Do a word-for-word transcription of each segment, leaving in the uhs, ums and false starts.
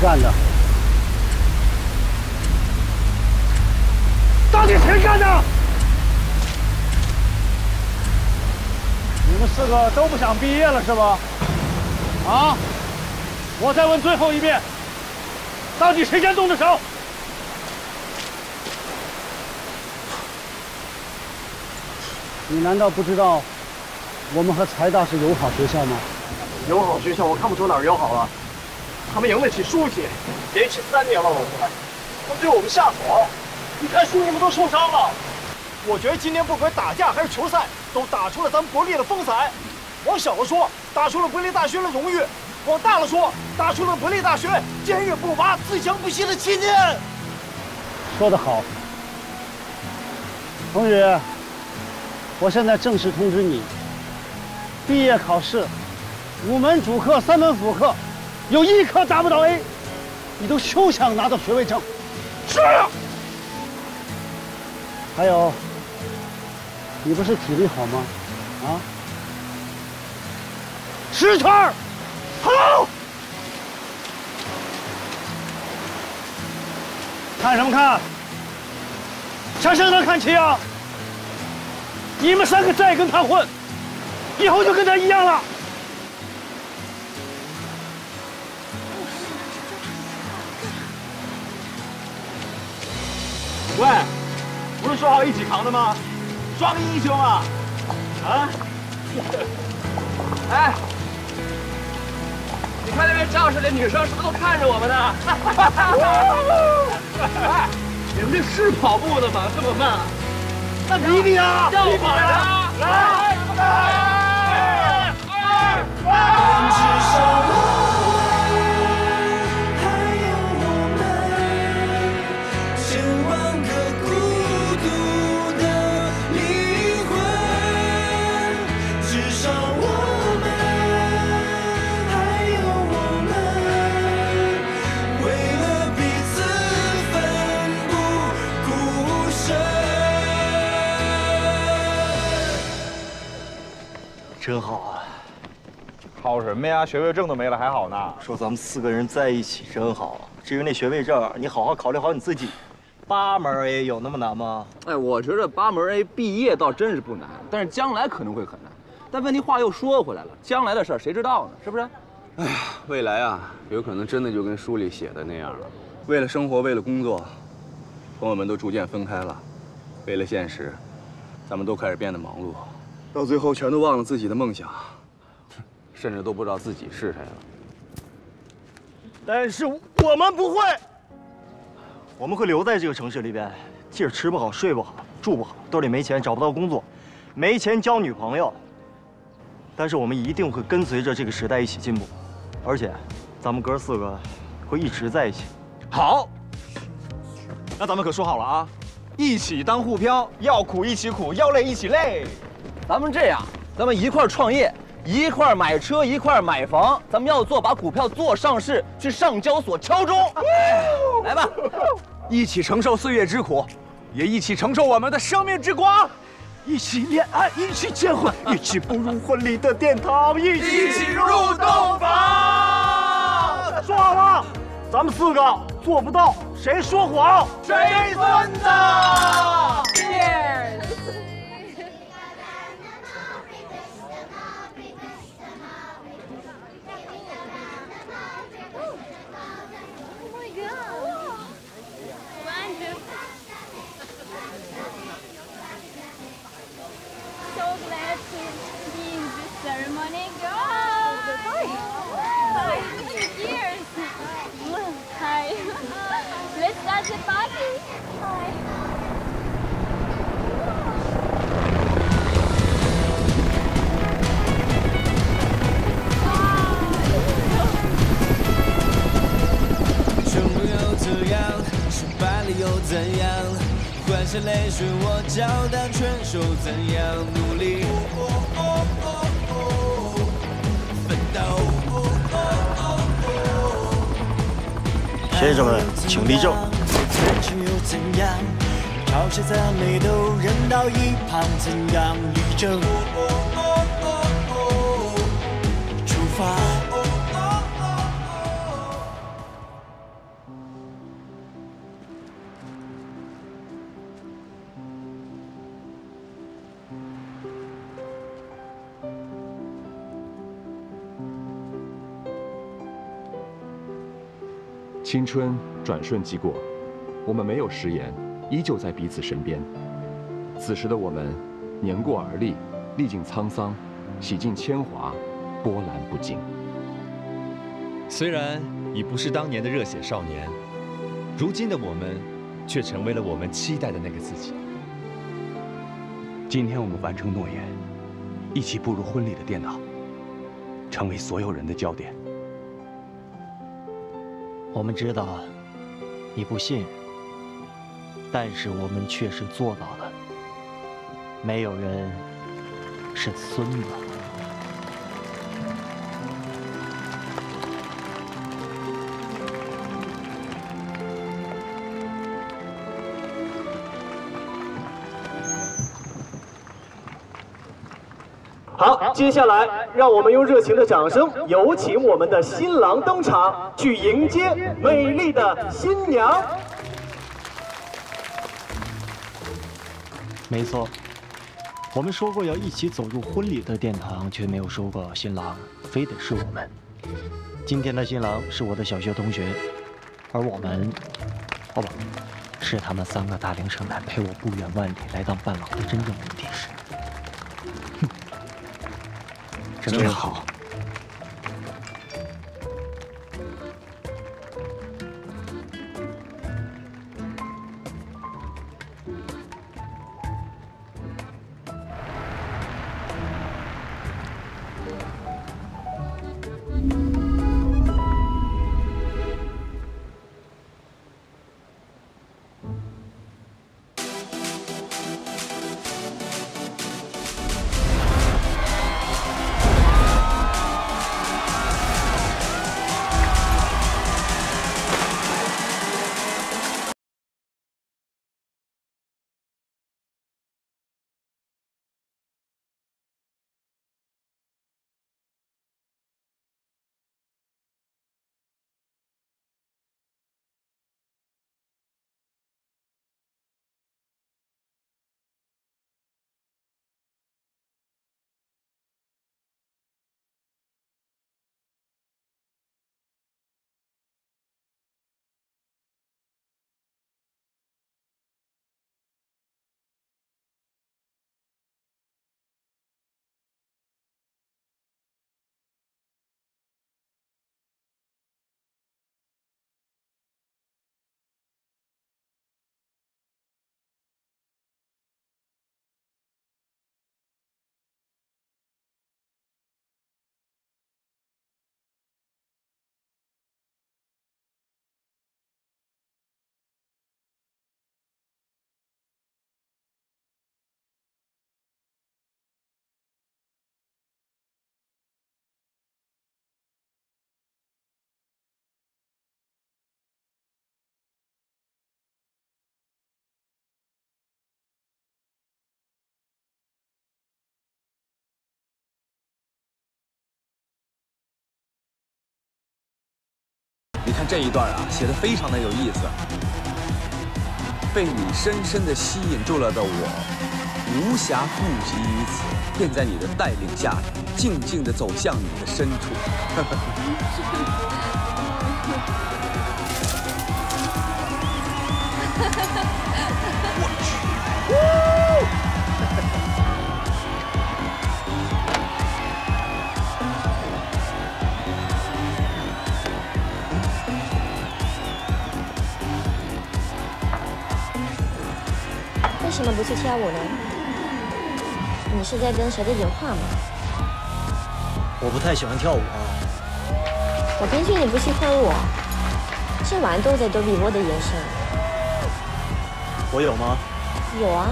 干的？到底谁干的？你们四个都不想毕业了是吧？啊！我再问最后一遍，到底谁先动的手？你难道不知道我们和财大是友好学校吗？ 友好学校我看不出哪儿友好了。他们赢得起输起，连续三年了，我们他们对我们下手。你看兄弟们都受伤了。我觉得今天不管打架还是球赛，都打出了咱们国立的风采。往小了说，打出了国立大学的荣誉；往大了说，打出了国立大学坚韧不拔、自强不息的气念。 说得好，同宇，我现在正式通知你，毕业考试五门主课、三门辅课，有一科达不到 A， 你都休想拿到学位证。是。还有，你不是体力好吗？啊？十圈儿，好！看什么看？向谁能看齐啊？你们三个再跟他混，以后就跟他一样了。 喂，不是说好一起扛的吗？装英雄啊！啊！哎，你看那边教室里女生是不是都看着我们呢？哎，你们这是跑步的吗？这么慢？那比比啊！要跑啊！来！来！ 真好啊！ 好什么呀？学位证都没了，还好呢。 说咱们四个人在一起真好。至于那学位证，你好好考虑好你自己。八门 A 有那么难吗？ 哎，我觉得八门 A 毕业倒真是不难，但是将来可能会很难。但问题话又说回来了，将来的事儿谁知道呢？是不是？ 哎呀，未来啊，有可能真的就跟书里写的那样了。为了生活，为了工作，朋友们都逐渐分开了。为了现实，咱们都开始变得忙碌。到最后全都忘了自己的梦想，甚至都不知道自己是谁了。 但是我们不会，我们会留在这个城市里边，即使吃不好、睡不好、住不好，兜里没钱、找不到工作，没钱交女朋友，但是我们一定会跟随着这个时代一起进步，而且，咱们哥四个会一直在一起。 好，那咱们可说好了啊，一起当沪漂，要苦一起苦，要累一起累。 咱们这样，咱们一块儿创业，一块儿买车，一块儿买房。咱们要做，把股票做上市，去上交所敲钟。来吧， 一起承受岁月之苦，也一起承受我们的生命之光。 一起恋爱，一起结婚，一起步入婚礼的殿堂，一起一起入洞房。 说好了，咱们四个做不到，谁说谎谁孙子。 Cheers。 Ceremony, go! Hi. Cheers! Hi. Let's start the party. Hi. 成功又怎样？失败了又怎样？换下泪水，我照单全收，怎样努力？ 先生们，请立正。 又怎样？嘲笑赞美都扔到一旁，怎样立正？出发。 青春转瞬即过，我们没有食言，依旧在彼此身边。此时的我们，年过而立，历尽沧桑，洗尽铅华，波澜不惊。 虽然已不是当年的热血少年，如今的我们，却成为了我们期待的那个自己。 今天我们完成诺言，一起步入婚礼的殿堂，成为所有人的焦点。 我们知道你不信任，但是我们确实做到了。没有人是孙子。 好，接下来让我们用热情的掌声，有请我们的新郎登场，去迎接美丽的新娘。 没错，我们说过要一起走入婚礼的殿堂，却没有说过新郎非得是我们。今天的新郎是我的小学同学，而我们，哦不，是他们三个大龄剩男陪我不远万里来当伴郎的真正目的是。 真好。 你看这一段啊，写的非常的有意思。被你深深的吸引住了的我，无暇顾及于此，便在你的带领下，静静地走向你的深处。我去！ 为什么不去跳舞呢？你是在跟谁的演话吗？ 我不太喜欢跳舞啊。 我根据你不喜欢我，这晚都在躲避我的眼神。 我有吗？ 有啊。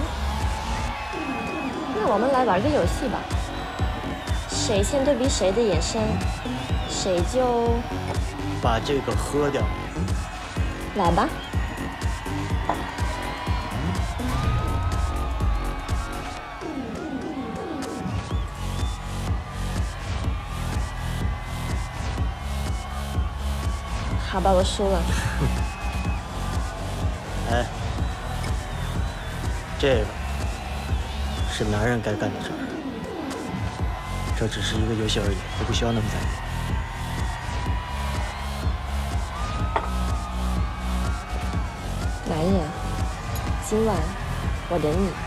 那我们来玩个游戏吧。谁先躲避谁的眼神，谁就把这个喝掉。 来吧。 好吧，我输了。 哎，这个是男人该干的事儿。这只是一个游戏而已，我不需要那么在意。 今晚我等你。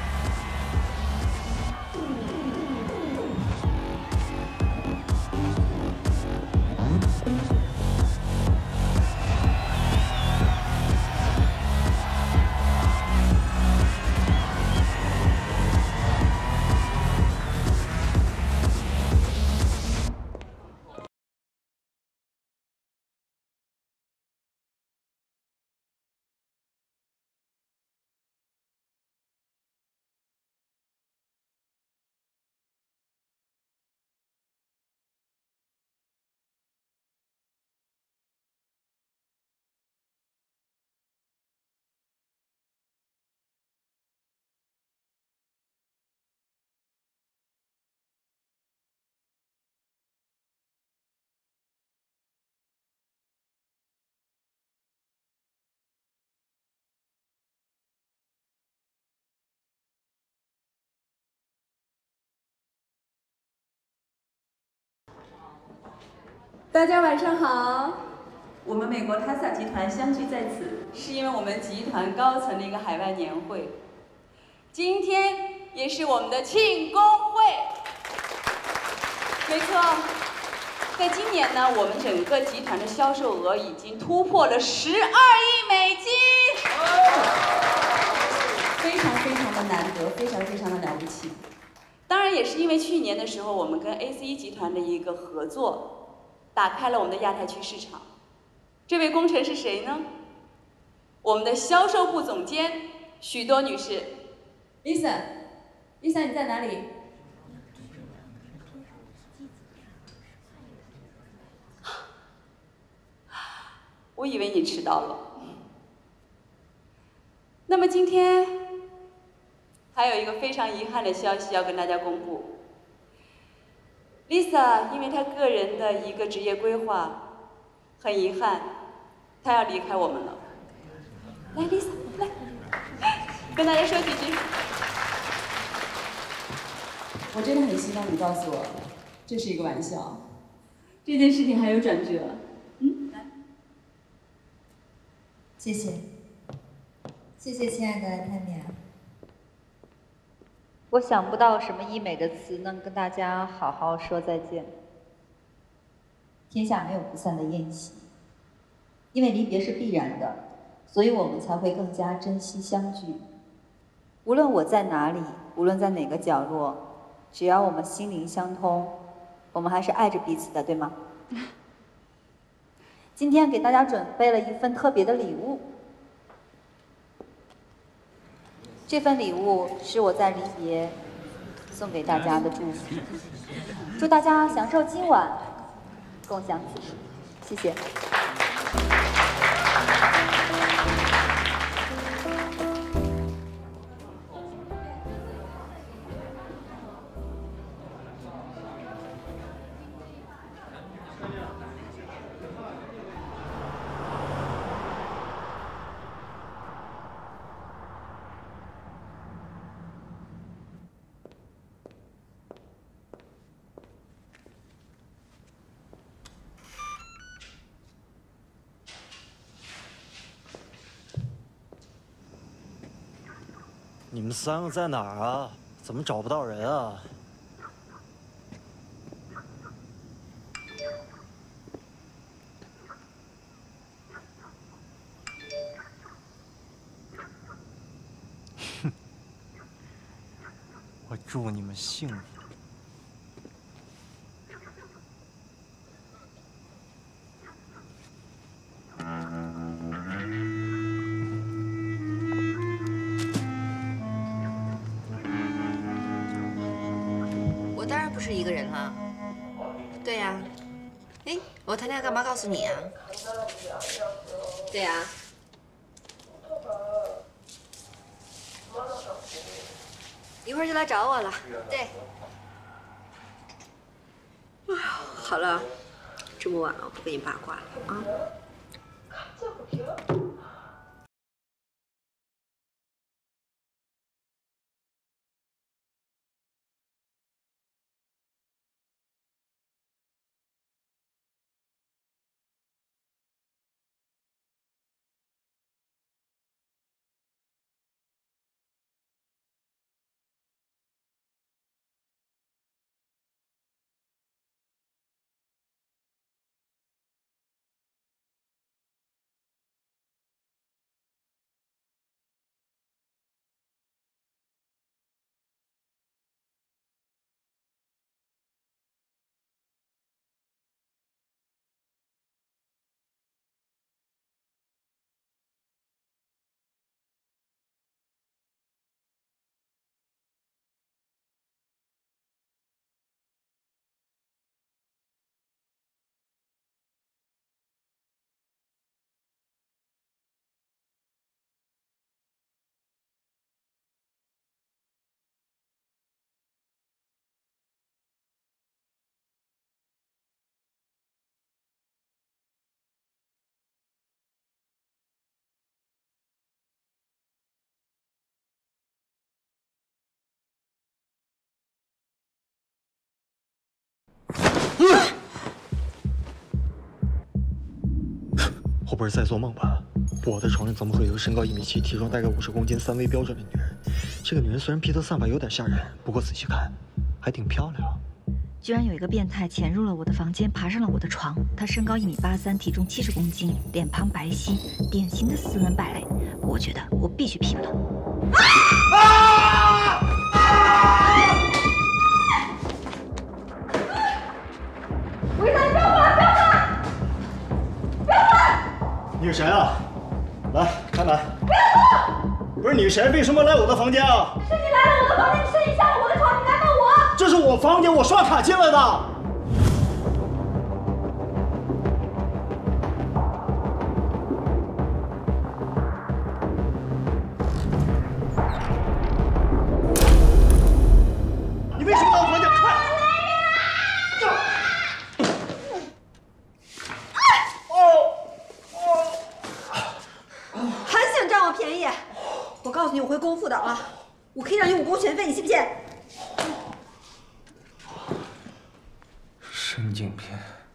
大家晚上好，我们美国塔萨集团相聚在此，是因为我们集团高层的一个海外年会。今天也是我们的庆功会。没错，在今年呢，我们整个集团的销售额已经突破了十二亿美金，非常非常的难得，非常非常的了不起。当然，也是因为去年的时候，我们跟 A C E 集团的一个合作。打开了我们的亚太区市场。这位功臣是谁呢？我们的销售部总监许多女士。Lisa，Lisa 你在哪里？我以为你迟到了。那么今天还有一个非常遗憾的消息要跟大家公布。Lisa 因为她个人的一个职业规划，很遗憾，她要离开我们了。来 ，Lisa， 来，跟大家说几句。我真的很希望你告诉我，这是一个玩笑，这件事情还有转折。嗯，来， 谢谢，谢谢亲爱的泰米亚。 我想不到什么医美的词能跟大家好好说再见。 天下没有不散的宴席，因为离别是必然的，所以我们才会更加珍惜相聚。 无论我在哪里，无论在哪个角落，只要我们心灵相通，我们还是爱着彼此的，对吗？今天给大家准备了一份特别的礼物。这份礼物是我在离别送给大家的祝福，祝大家享受今晚，共享此时，谢谢。 你们三个在哪儿啊？怎么找不到人啊？哼！我祝你们幸福。 不是一个人了。对呀、啊，哎，我谈恋爱干嘛告诉你啊？对呀、啊，一会儿就来找我了。对。哎呀，好了，这么晚了，我不跟你八卦了啊。 我不是在做梦吧？我的床上怎么会有一个身高一米七、体重大概五十公斤、三围标准的女人？这个女人虽然披头散发有点吓人，不过仔细看，还挺漂亮。 居然有一个变态潜入了我的房间，爬上了我的床。他身高一米八三，体重七十公斤，脸庞白皙，典型的斯文败类。我觉得我必须劈了他。啊！ 魏三，不要过来！不要过来！不要过来！ 你是谁啊？来，开门。 不要过！ 不是你谁？为什么来我的房间啊？ 是你来了我的房间，你睡一下了我的床，你难倒我！ 这是我房间，我刷卡进来的。你为什么来我房间？快！ 还想占我便宜？我告诉你，我会功夫的啊！我可以让你武功全废，你信不信？ 神经病！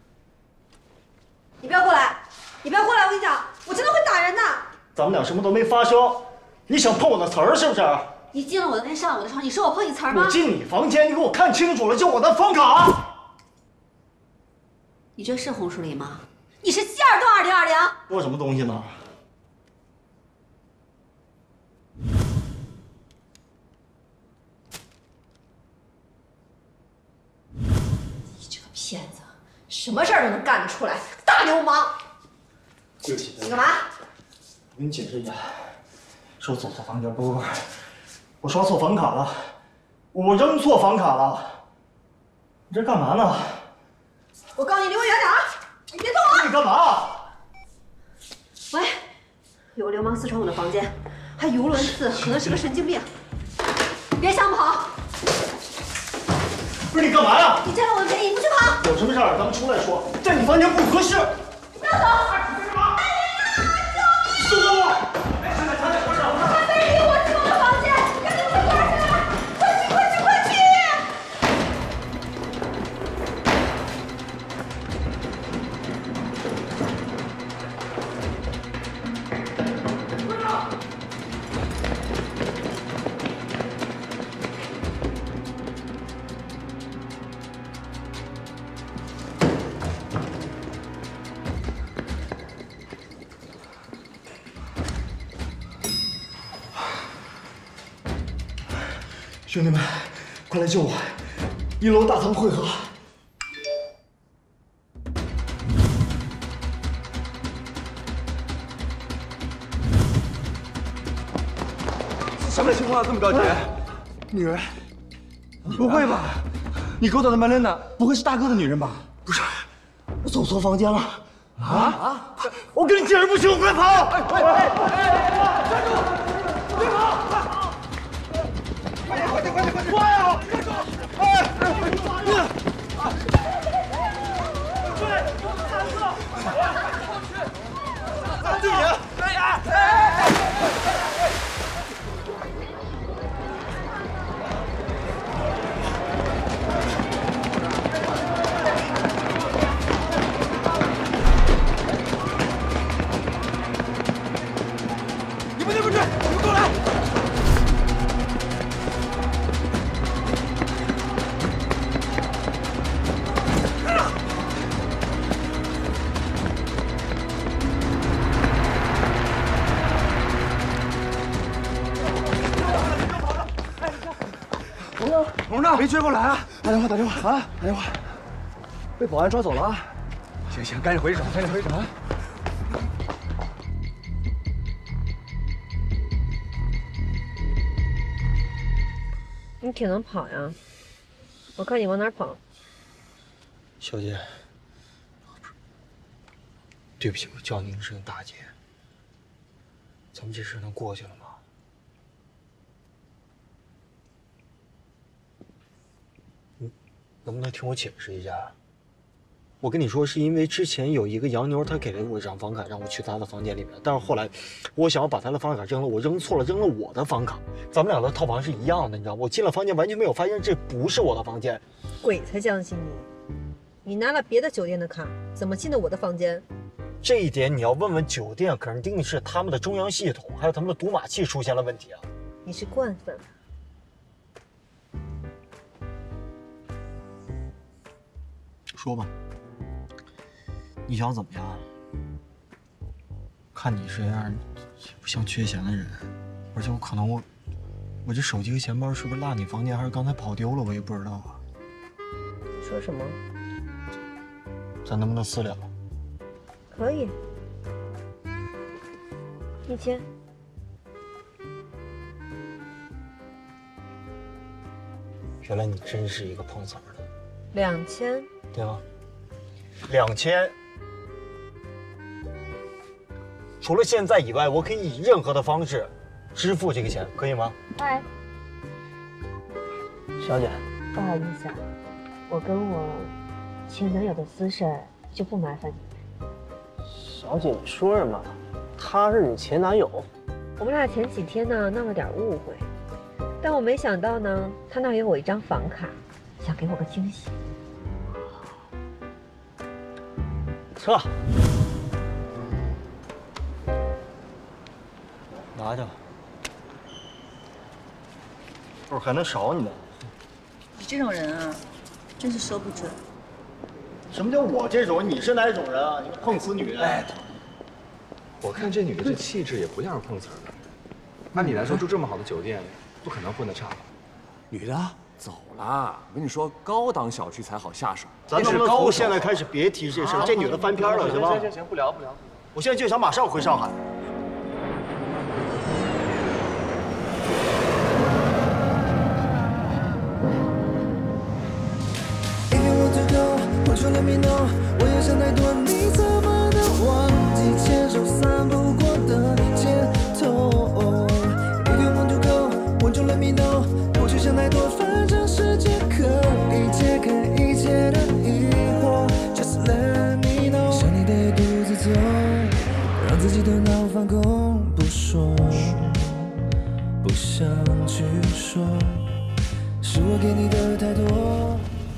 你不要过来！你不要过来！我跟你讲，我真的会打人的。 咱们俩什么都没发生，你想碰我的词儿是不是？ 你进了我的店，上了我的床，你说我碰你词儿吗？ 我进你房间，你给我看清楚了，就我的房卡。 你这是红树林吗？你是希尔顿二零二零？ 我什么东西呢？ 你这个骗子，什么事儿都能干得出来，大流氓！ 对不起， 你干嘛？ 我给你解释一下，是我走错房间，不不不，我刷错房卡了，我扔错房卡了。你这干嘛呢？ 我告诉你离我远点啊！你别动啊！ 你干嘛？ 喂，有个流氓私闯我的房间，还语无伦次，可能是个神经病。你别想跑！ 不是你干嘛呀？ 你占了我的便宜，你不许跑！ 有什么事儿咱们出来说，在你房间不合适。 你不要走！ 松开我！ 还没人理我进我的房间，赶紧回家去！快去快去快去！ 兄弟们，快来救我！一楼大堂汇合。 什么情况这么着急？ 女人？ 不会吧？你勾搭的曼莲娜不会是大哥的女人吧？ 不是，我走错房间了。 啊啊！我跟你解释不清，快跑！ 哎哎哎！站住！别跑！快点快点快点快点！快呀！站住！哎！对，三个！哎呀！哎！你们对不对？你们过来！红呢？没追过来啊！ 打电话，打电话啊！打电话，被保安抓走了啊！ 行行，赶紧回去找，赶紧回去找。 你挺能跑呀，我看你往哪儿跑。 小姐，对不起，我叫您一声大姐。咱们这事能过去了吗？你能不能听我解释一下？我跟你说，是因为之前有一个洋妞，她给了我一张房卡，让我去她的房间里面。但是后来，我想要把她的房卡扔了，我扔错了，扔了我的房卡。咱们俩的套房是一样的，你知道吗？我进了房间，完全没有发现这不是我的房间。 鬼才相信你！你拿了别的酒店的卡，怎么进的我的房间？ 这一点你要问问酒店，肯定是他们的中央系统还有他们的读码器出现了问题啊。 你是惯粉。 说吧，你想怎么样？看你这样，也不像缺钱的人，而且我可能我，我这手机和钱包是不是落你房间，还是刚才跑丢了，我也不知道啊。 你说什么？ 咱能不能私聊？ 可以，一千。 原来你真是一个碰瓷儿的。 两千。 对吗？两千。除了现在以外，我可以以任何的方式支付这个钱，可以吗？ 嗨， 小姐， 不好意思啊，我跟我前男友的私事儿就不麻烦你。 小姐，你说什么？他是你前男友？ 我们俩前几天呢闹了点误会，但我没想到呢，他那儿有我一张房卡，想给我个惊喜。 撤，拿着，我还能少你呢。 你这种人啊，真是说不准。 什么叫我这种？你是哪种人啊？你个碰瓷女人！哎， 我看这女的这气质也不像是碰瓷儿的。按理来说，住这么好的酒店，不可能混得差吧？ 女的走了，我跟你说，高档小区才好下手。 咱能不能从现在开始别提这事？这女的翻篇了，行吧？ 行行行，不聊不聊。 我现在就想马上回上海。 我就 let me know， 我也想太多，你怎么能忘记牵手散步过的街头 ？If you want to go， 我就 let me know， 不去想太多，反正世界可以解开一切的疑惑 ，Just let me know。想你得独自走，让自己头脑放空，不说，不想去说，是我给你的太多。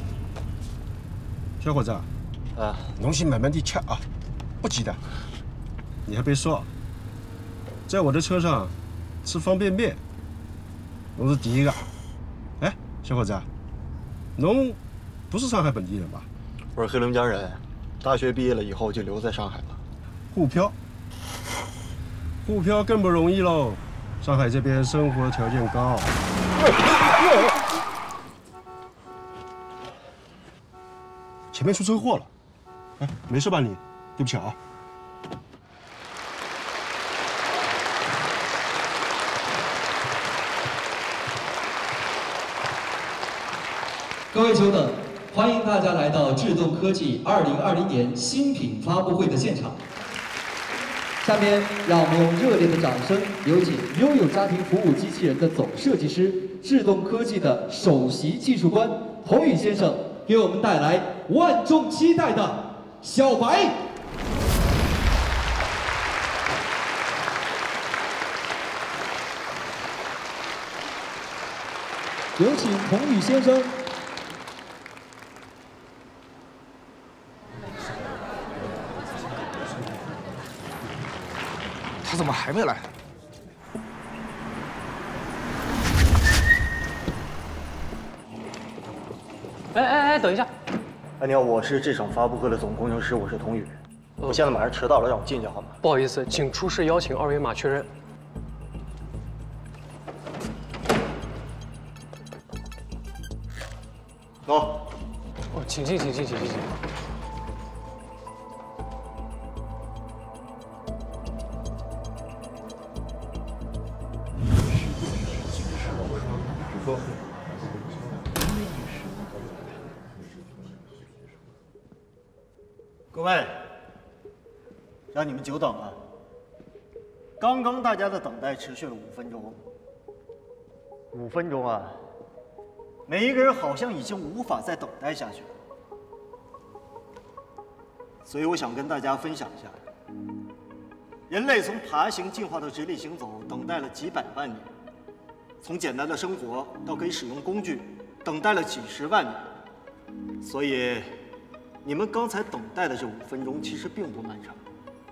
小伙子，啊，东西慢慢地吃啊，不急的。你还别说，在我的车上吃方便面，我是第一个。哎，小伙子，侬不是上海本地人吧？ 我是黑龙江人，大学毕业了以后就留在上海了。 沪漂，沪漂更不容易喽。上海这边生活条件高。前面出车祸了，哎，没事吧你？对不起啊。 各位久等，欢迎大家来到智动科技二零二零年新品发布会的现场。下面让我们用热烈的掌声，有请拥有家庭服务机器人的总设计师、智动科技的首席技术官童宇先生，给我们带来万众期待的小白。有请童宇先生。 他怎么还没来？ 哎哎哎，等一下！ 哎，你好，我是这场发布会的总工程师，我是童宇。我现在马上迟到了，让我进去好吗？ 不好意思，请出示邀请二维码确认。 走。 哦，请进，请进，请进，请进。 说。各位，让你们久等了。刚刚大家的等待持续了五分钟。五分钟啊！每一个人好像已经无法再等待下去了。所以我想跟大家分享一下，人类从爬行进化到直立行走，等待了几百万年。从简单的生活到可以使用工具，等待了几十万年。所以，你们刚才等待的这五分钟其实并不漫长。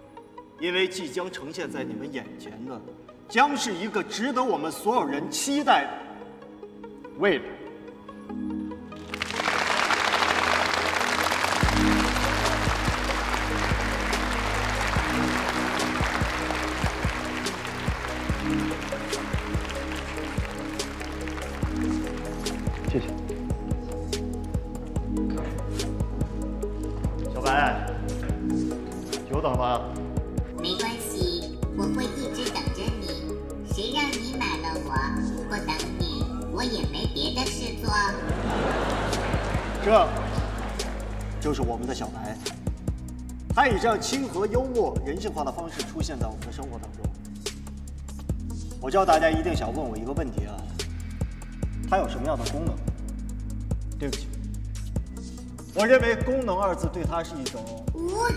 因为即将呈现在你们眼前的，将是一个值得我们所有人期待的未来。谢谢。小白，久等了。 没关系，我会一直等着你。谁让你买了我，不等你，我也没别的事做。 这就是我们的小白，他以这样亲和、幽默、人性化的方式出现在我们的生活当中。我知道大家一定想问我一个问题啊，它有什么样的功能？对不起，我认为“功能”二字对它是一种侮辱。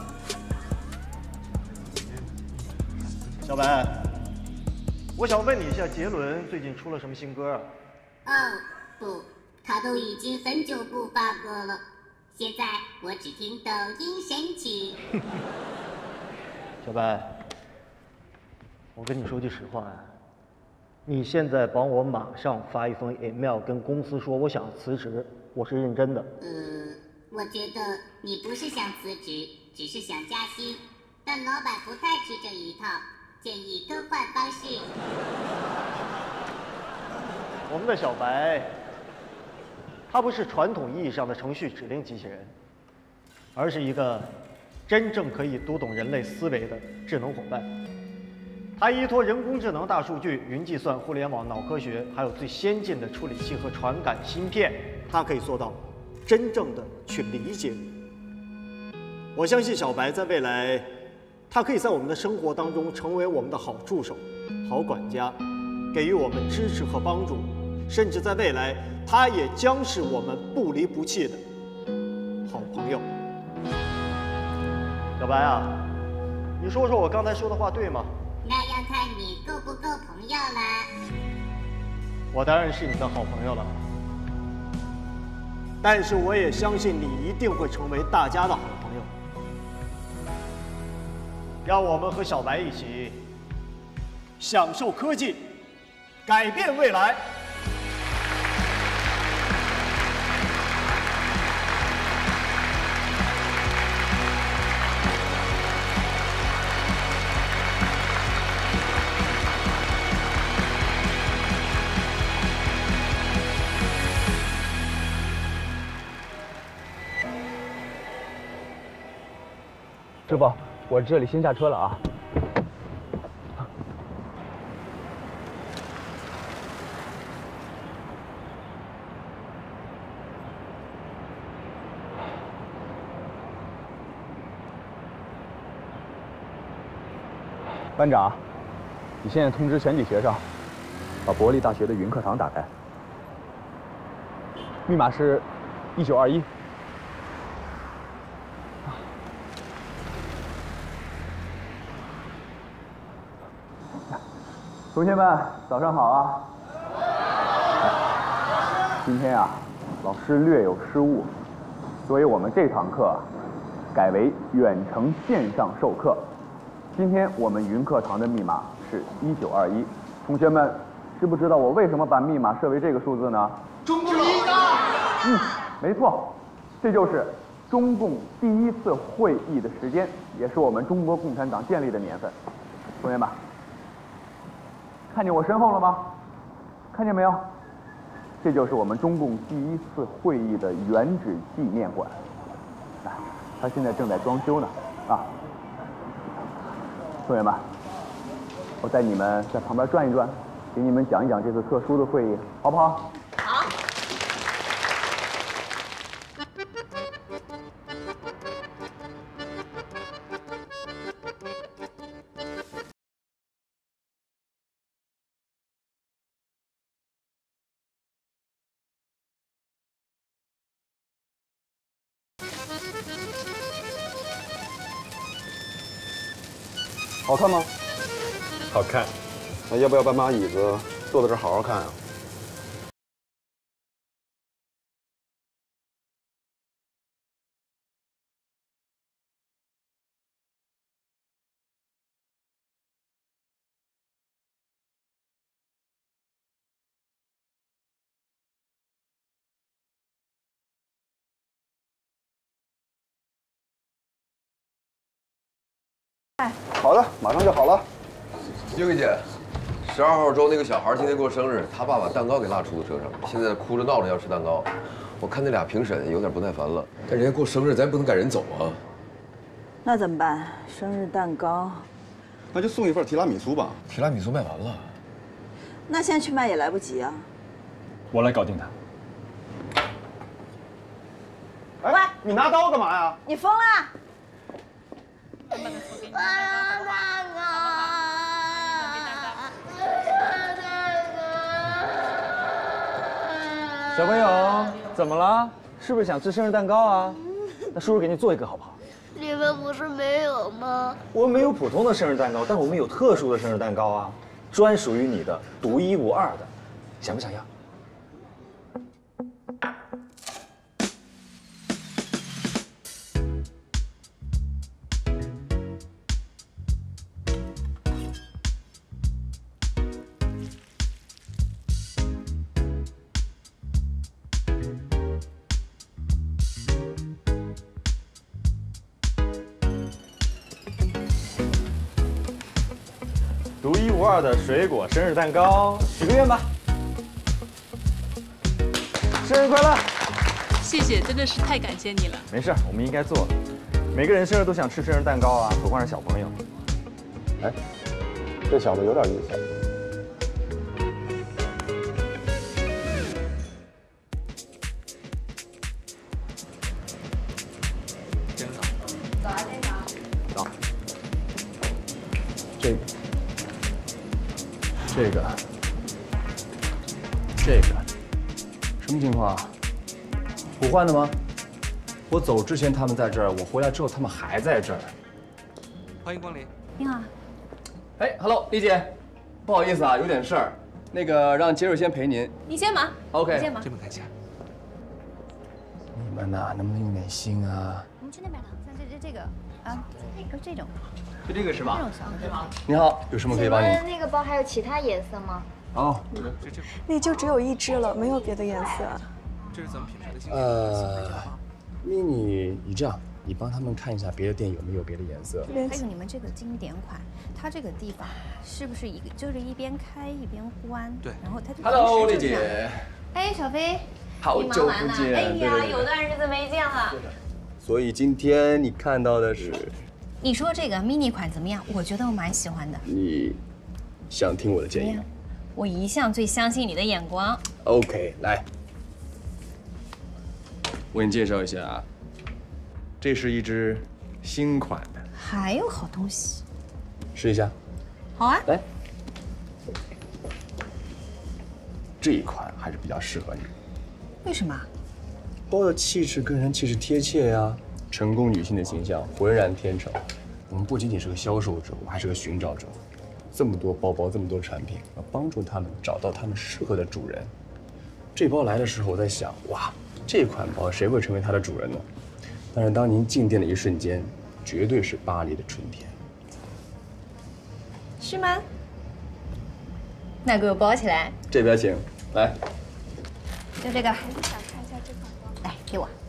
小白，我想问你一下，杰伦最近出了什么新歌啊？ 哦，不，他都已经很久不发歌了。现在我只听抖音神曲。 小白，我跟你说句实话呀，你现在帮我马上发一封 email 跟公司说我想辞职，我是认真的。 呃，我觉得你不是想辞职，只是想加薪，但老板不太吃这一套，建议更换方式。 我们的小白，他不是传统意义上的程序指令机器人，而是一个真正可以读懂人类思维的智能伙伴。它依托人工智能、大数据、云计算、互联网、脑科学，还有最先进的处理器和传感芯片，它可以做到真正的去理解你。我相信小白在未来，他可以在我们的生活当中成为我们的好助手、好管家，给予我们支持和帮助，甚至在未来，他也将是我们不离不弃的好朋友。小白啊，你说说我刚才说的话对吗？ 那要看你够不够朋友啦。 我当然是你的好朋友了，但是我也相信你一定会成为大家的好朋友。让我们和小白一起享受科技，改变未来。 师傅，我这里先下车了啊。班长，你现在通知全体学生，把国立大学的云课堂打开，密码是一九二一。同学们，早上好啊！今天啊，老师略有失误，所以我们这堂课改为远程线上授课。今天我们云课堂的密码是一九二一。同学们，知不知道我为什么把密码设为这个数字呢？ 中共一大。 嗯，没错，这就是中共第一次会议的时间，也是我们中国共产党建立的年份。同学们，看见我身后了吗？看见没有？这就是我们中共第一次会议的原址纪念馆。啊，它现在正在装修呢。啊，同学们，我带你们在旁边转一转，给你们讲一讲这次特殊的会议，好不好？ 好。 好看吗？ 好看。 那要不要搬把椅子坐在这儿好好看啊？ 好的，马上就好了。 英语姐，十二号周那个小孩今天过生日，他爸把蛋糕给落出租车上，现在哭着闹着要吃蛋糕。我看那俩评审有点不耐烦了，但人家过生日，咱也不能赶人走啊。 那怎么办？生日蛋糕， 那就送一份提拉米苏吧。 提拉米苏卖完了， 那现在去卖也来不及啊。 我来搞定他。 哎，你拿刀干嘛呀？ 你疯了？ 小朋友，怎么了？是不是想吃生日蛋糕啊？那叔叔给你做一个好不好？ 你们不是没有吗？ 我们没有普通的生日蛋糕，但我们有特殊的生日蛋糕啊，专属于你的，独一无二的，想不想要？独一无二的水果生日蛋糕，许个愿吧！生日快乐！ 谢谢，真的是太感谢你了。 没事，我们应该做的。每个人生日都想吃生日蛋糕啊，何况是小朋友。 哎，这小子有点意思。 早啊，店长。 早。这个。这个，这个，什么情况啊？补换的吗？我走之前他们在这儿，我回来之后他们还在这儿。 欢迎光临。 你好。 哎 ，Hello， 丽姐，不好意思啊，有点事儿，那个让杰瑞先陪您。 你先忙。 OK。 你先忙。 这么开心。 你们呐，能不能用点心啊？ 我们去那边了，像这这这个啊，就这种。 就这个是吧？ 这种小的对吧？ 你好，有什么可以帮您？ 请问那个包还有其他颜色吗？ 哦， 那就只有一只了，没有别的颜色。 这是咱们品牌的新呃，mini，你这样，你帮他们看一下别的店有没有别的颜色。 还有你们这个经典款，它这个地方是不是一个就是一边开一边关？ 对， 然后它就 Hello， 丽姐。 哎，小飞， 好久不见。 哎呀，有段日子没见了。 所以今天你看到的是？ 你说这个 mini 款怎么样？我觉得我蛮喜欢的。 你想听我的建议吗？ 我一向最相信你的眼光。 OK， 来，我给你介绍一下啊，这是一支新款的， 还有好东西， 试一下。 好啊， 来，这一款还是比较适合你。 为什么？ 包的气质跟人气质贴切呀、啊，成功女性的形象浑然天成。我们不仅仅是个销售者，我还是个寻找者。这么多包包，这么多产品，要帮助他们找到他们适合的主人。这包来的时候，我在想，哇，这款包谁会成为它的主人呢？但是当您进店的一瞬间，绝对是巴黎的春天。 是吗？那给我包起来。 这边请，来。 就这个。 我想看一下这款包。 来，给我。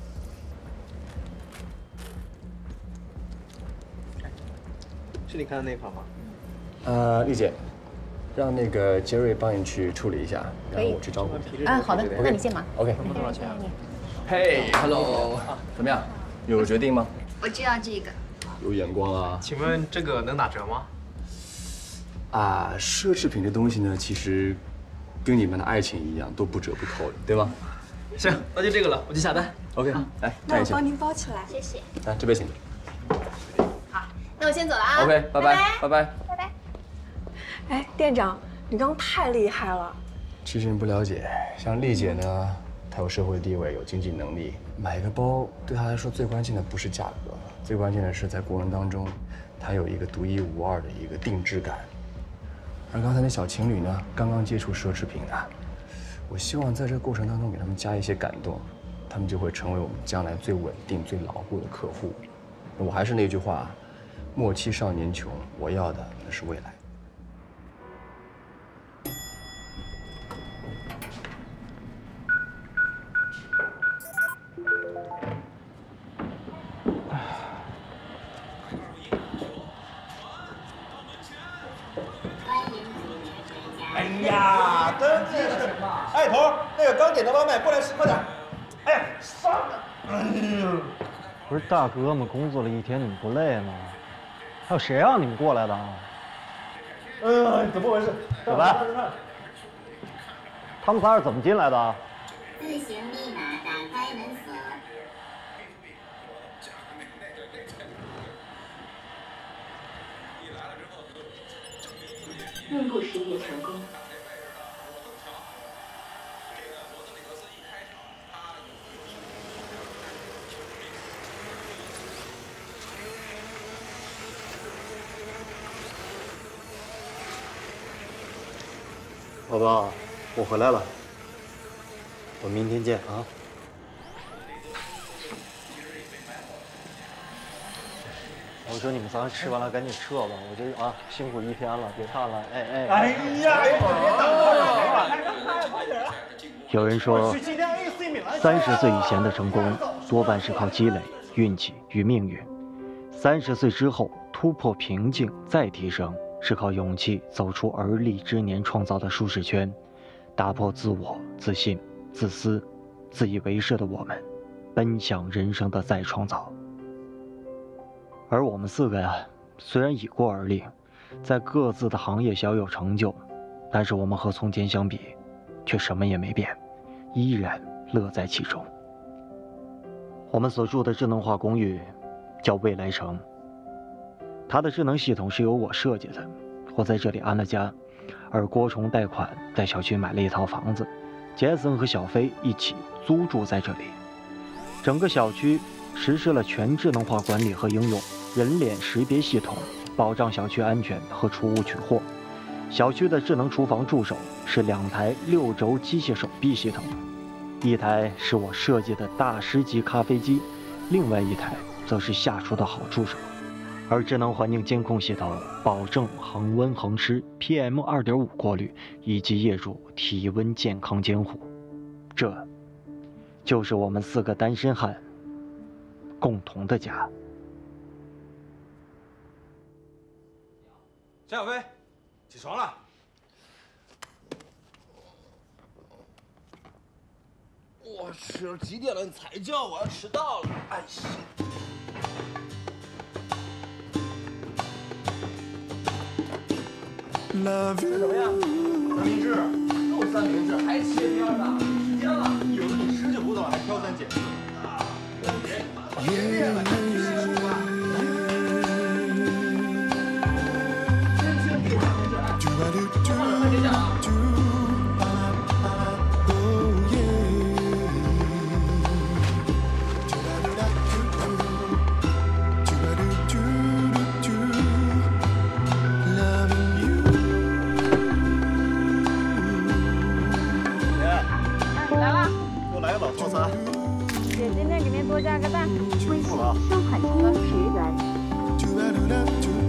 是你看的那款吗？ 呃，丽姐，让那个杰瑞帮你去处理一下，然后我去招呼。 啊，好的，那你先忙。 OK。 能多少钱啊？ 嘿 ，Hello， 怎么样？有决定吗？ 我知道这个。 有眼光啊！ 请问这个能打折吗？ 啊，奢侈品这东西呢，其实跟你们的爱情一样，都不折不扣的，对吗？ 行，那就这个了，我去下单。 OK，来， 那我帮您包起来。 谢谢。 来，这边请。 那我先走了啊。 OK， 拜拜，拜拜， 拜拜。 哎，店长，你刚刚太厉害了。 其实你不了解，像丽姐呢，她有社会地位，有经济能力，买一个包对她来说最关键的不是价格，最关键的是在过程当中，她有一个独一无二的一个定制感。而刚才那小情侣呢，刚刚接触奢侈品啊，我希望在这个过程当中给他们加一些感动，他们就会成为我们将来最稳定、最牢固的客户。我还是那句话，莫欺少年穷，我要的那是未来。 哎，头儿，那个刚点的外卖过来吃，快点！哎呀，上了！哎呦， 不是大哥们工作了一天，你们不累吗？还有谁让你们过来的啊？ 嗯，怎么回事？ 小白，他们仨是怎么进来的？ 自行密码打开门锁。 面部识别成功。 老爸，我回来了，我们明天见啊。我说你们仨吃完了赶紧撤吧，我这啊辛苦一天了，别看了，哎哎。 哎呀，别等快点！ 有人说，三十岁以前的成功多半是靠积累、运气与命运；三十岁之后突破瓶颈再提升，是靠勇气走出而立之年创造的舒适圈，打破自我、自信、自私、自以为是的我们，奔向人生的再创造。而我们四个呀，虽然已过而立，在各自的行业小有成就，但是我们和从前相比，却什么也没变，依然乐在其中。我们所住的智能化公寓叫未来城，它的智能系统是由我设计的，我在这里安了家，而郭崇贷款在小区买了一套房子，杰森和小飞一起租住在这里。整个小区实施了全智能化管理和应用人脸识别系统，保障小区安全和储物取货。小区的智能厨房助手是两台六轴机械手臂系统，一台是我设计的大师级咖啡机，另外一台则是下厨的好助手。而智能环境监控系统保证恒温恒湿、P M 二点五 过滤以及业主体温健康监护。这就是我们四个单身汉共同的家。 夏小飞，起床了。 我去，几点了你才叫我？要迟到了！哎呀！ 吃什么呀？三明治。又三明治，还切边呢？时间了，有的你吃就不懂，还挑三拣四。别练了，继续出发。先先给三明治，哎，快点讲啊！ 姐今天给您多加个蛋。 微信收款金十元。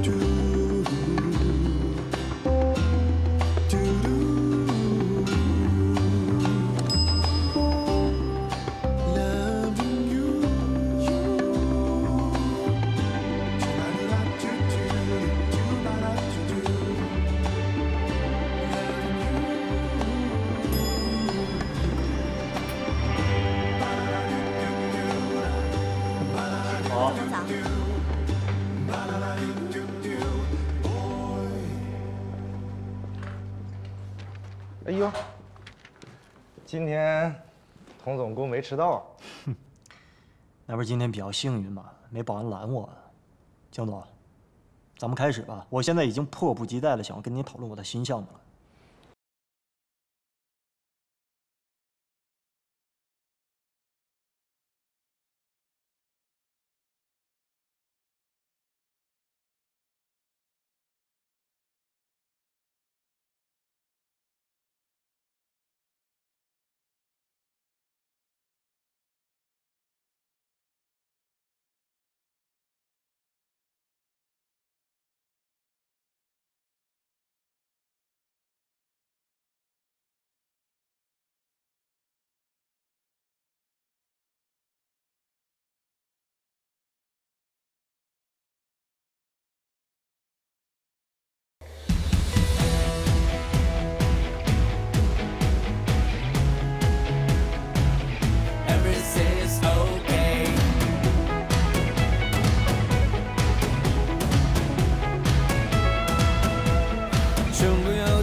哎呦，今天童总工没迟到， 哼，那不是今天比较幸运吗？没保安拦我。江总，咱们开始吧。我现在已经迫不及待的想要跟您讨论我的新项目了。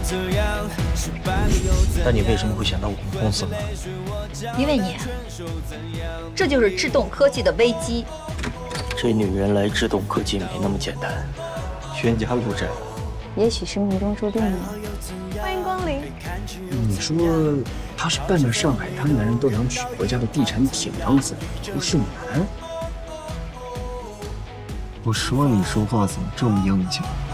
但你为什么会选到我们公司呢？ 因为你，这就是智动科技的危机。 这女人来智动科技没那么简单，冤家路窄。 也许是命中注定的。 欢迎光临。 你说他是奔着上海滩男人都想娶回家的地产铁娘子刘胜男？ 我说你说话怎么这么硬气？